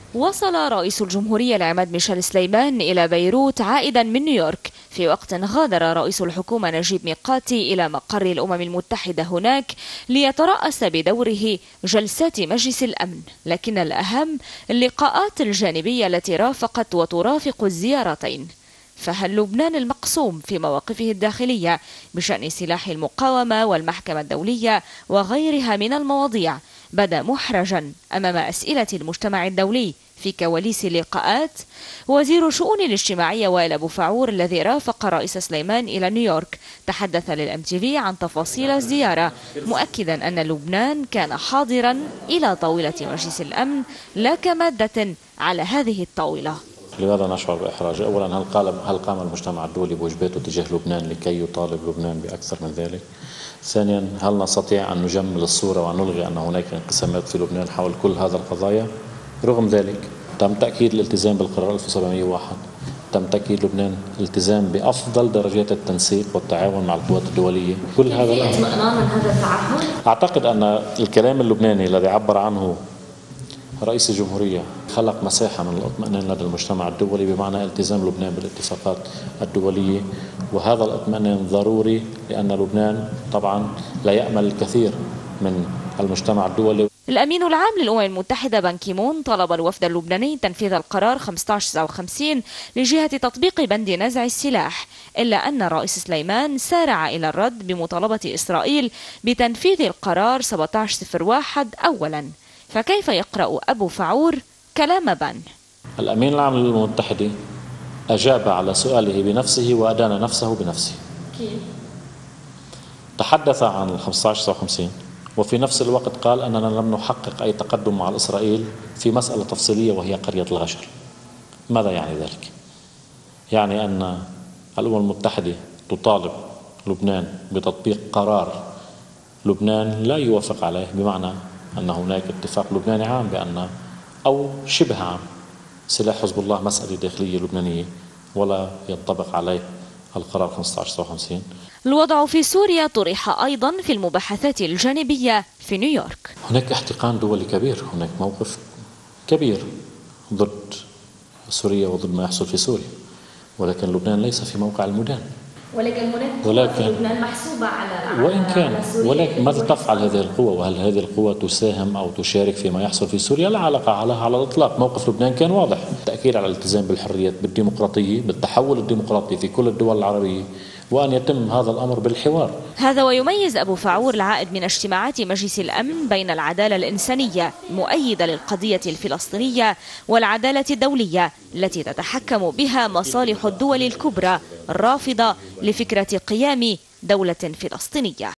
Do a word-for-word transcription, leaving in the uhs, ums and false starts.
وصل رئيس الجمهورية العماد ميشيل سليمان إلى بيروت عائدا من نيويورك، في وقت غادر رئيس الحكومة نجيب ميقاتي إلى مقر الأمم المتحدة هناك ليترأس بدوره جلسات مجلس الأمن. لكن الأهم اللقاءات الجانبية التي رافقت وترافق الزيارتين. فهل لبنان المقسوم في مواقفه الداخلية بشأن سلاح المقاومة والمحكمة الدولية وغيرها من المواضيع بدا محرجا أمام أسئلة المجتمع الدولي في كواليس لقاءات؟ وزير الشؤون الاجتماعية وائل أبو فعور الذي رافق رئيس سليمان إلى نيويورك تحدث للأم تي في عن تفاصيل الزيارة، مؤكدا أن لبنان كان حاضرا إلى طاولة مجلس الأمن لا كمادة على هذه الطاولة. لماذا نشعر بإحراج؟ أولا، هل قال هل قام المجتمع الدولي بواجباته تجاه لبنان لكي يطالب لبنان بأكثر من ذلك؟ ثانيا، هل نستطيع أن نجمل الصورة ونلغي أن هناك انقسامات في لبنان حول كل هذا القضايا؟ رغم ذلك تم تأكيد الالتزام بالقرار ألف وسبعمئة وواحد، تم تأكيد لبنان الالتزام بأفضل درجات التنسيق والتعاون مع القوات الدولية. كل هذا في اطمئنان من هذا التعهد؟ أعتقد أن الكلام اللبناني الذي عبر عنه رئيس الجمهورية خلق مساحة من الاطمئنان لدى المجتمع الدولي بمعنى التزام لبنان بالاتفاقات الدولية، وهذا الاطمئنان ضروري لأن لبنان طبعا لا يأمل الكثير من المجتمع الدولي. الأمين العام للأمم المتحدة بان كي مون طلب الوفد اللبناني تنفيذ القرار خمسة عشر تسعة وخمسين لجهة تطبيق بند نزع السلاح، إلا أن الرئيس سليمان سارع إلى الرد بمطالبة إسرائيل بتنفيذ القرار سبعة عشر صفر واحد أولا. فكيف يقرأ أبو فعور كلام بان؟ الأمين العام للأمم المتحدة أجاب على سؤاله بنفسه وأدان نفسه بنفسه. كيف؟ تحدث عن خمسة عشر تسعة وخمسين وفي نفس الوقت قال أننا لم نحقق أي تقدم مع إسرائيل في مسألة تفصيلية وهي قرية الغشر. ماذا يعني ذلك؟ يعني أن الأمم المتحدة تطالب لبنان بتطبيق قرار لبنان لا يوافق عليه، بمعنى أن هناك اتفاق لبناني عام بأن أو شبه عام سلاح حزب الله مسألة داخلية لبنانية ولا ينطبق عليه القرار خمسة عشر تسعة وخمسين. الوضع في سوريا طرح أيضا في المباحثات الجانبية في نيويورك. هناك احتقان دولي كبير، هناك موقف كبير ضد سوريا وضد ما يحصل في سوريا، ولكن لبنان ليس في موقع المدان. ولكن هناك قوة في لبنان محسوبة على وإن كان، ولكن ماذا تفعل هذه القوة؟ وهل هذه القوة تساهم أو تشارك فيما يحصل في سوريا؟ لا علاقة لها على الإطلاق. موقف لبنان كان واضح، التأكيد على الالتزام بالحريات بالديمقراطية بالتحول الديمقراطي في كل الدول العربية، وأن يتم هذا الأمر بالحوار. هذا ويميز أبو فعور العائد من اجتماعات مجلس الأمن بين العدالة الإنسانية مؤيدة للقضية الفلسطينية والعدالة الدولية التي تتحكم بها مصالح الدول الكبرى الرافضة لفكرة قيام دولة فلسطينية.